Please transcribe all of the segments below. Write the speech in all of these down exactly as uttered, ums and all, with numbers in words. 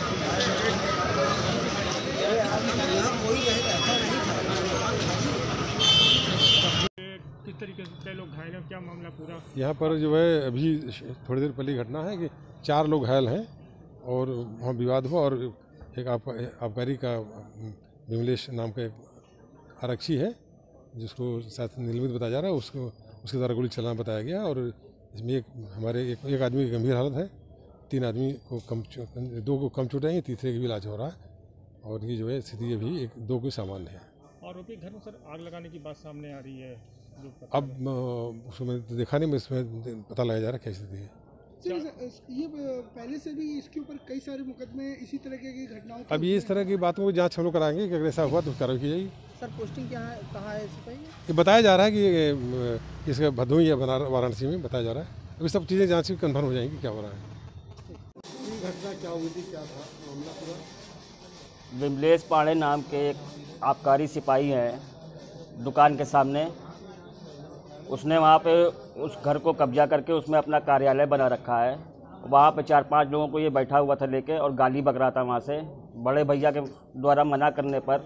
किस तरीके से कई लोग घायल हैं, क्या मामला पूरा? यहाँ पर जो है अभी थोड़ी देर पहले घटना है कि चार लोग घायल हैं और वहाँ विवाद हुआ और एक आप, आबकारी का विमलेश नाम का एक आरक्षी है जिसको शायद निलंबित बताया जा रहा है, उसको उसके द्वारा गोली चलाना बताया गया और इसमें एक हमारे एक, एक आदमी की गंभीर हालत है, तीन आदमी को कम दो को कम चोटें हैं, तीसरे की भी इलाज हो रहा है और ये जो है स्थिति अभी एक दो के सामान्य है। आरोपी घर में सर आग लगाने की बात सामने आ रही है, अब उसमें देखा नहीं, इसमें पता लगाया जा रहा है क्या स्थिति है। ये पहले से भी इसके ऊपर कई सारे मुकदमे इसी तरह की घटनाओं अब ये इस तरह की बातों को जांच हम लोग कराएंगे कि अगर ऐसा हुआ तो कार्रवाई की जाएगी। सर पोस्टिंग क्या है, कहाँ है सिपाही? ये बताया जा रहा है कि इसका भदोही या वाराणसी में बताया जा रहा है, अभी सब चीज़ें जांच कन्फर्म हो जाएंगी क्या हो रहा है। घटना क्या हुई थी, क्या था मामला पूरा? विमलेश पांडे नाम के एक आबकारी सिपाही हैं दुकान के सामने, उसने वहाँ पे उस घर को कब्जा करके उसमें अपना कार्यालय बना रखा है। वहाँ पे चार पांच लोगों को ये बैठा हुआ था लेके और गाली बक रहा था वहाँ से। बड़े भैया के द्वारा मना करने पर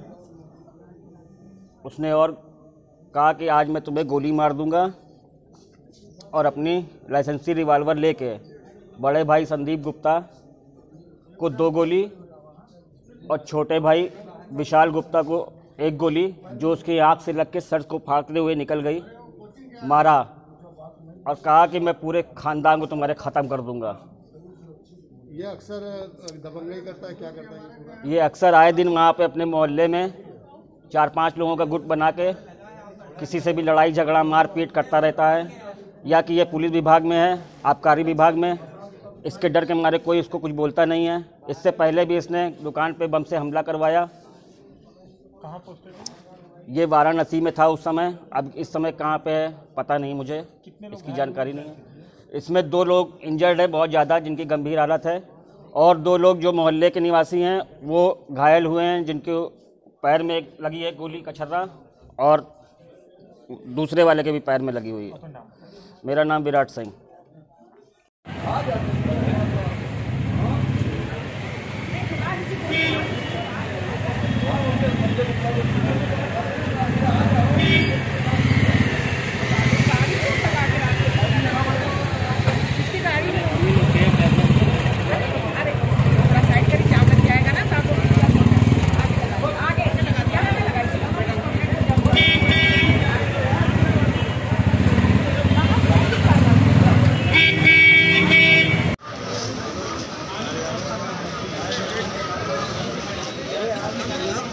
उसने और कहा कि आज मैं तुम्हें गोली मार दूंगा और अपनी लाइसेंसी रिवाल्वर लेके बड़े भाई संदीप गुप्ता को दो गोली और छोटे भाई विशाल गुप्ता को एक गोली जो उसकी आँख से लग के सर को फाड़ते हुए निकल गई, मारा और कहा कि मैं पूरे खानदान को तुम्हारे ख़त्म कर दूंगा। ये अक्सर दबंगई करता है, क्या करता है ये पूरा? ये अक्सर आए दिन वहाँ पे अपने मोहल्ले में चार पांच लोगों का गुट बना के किसी से भी लड़ाई झगड़ा मारपीट करता रहता है, या कि ये पुलिस विभाग में है, आबकारी विभाग में, इसके डर के मारे कोई उसको कुछ बोलता नहीं है। इससे पहले भी इसने दुकान पे बम से हमला करवाया। कहाँ पोस्टेड है? ये वाराणसी में था उस समय, अब इस समय कहाँ पे है पता नहीं मुझे, इसकी जानकारी नहीं है। इसमें दो लोग इंजर्ड है बहुत ज़्यादा, जिनकी गंभीर हालत है, और दो लोग जो मोहल्ले के निवासी हैं वो घायल हुए हैं, जिनके पैर में लगी है गोली का छर्रा और दूसरे वाले के भी पैर में लगी हुई है। मेरा नाम विराट सिंह। Yeah.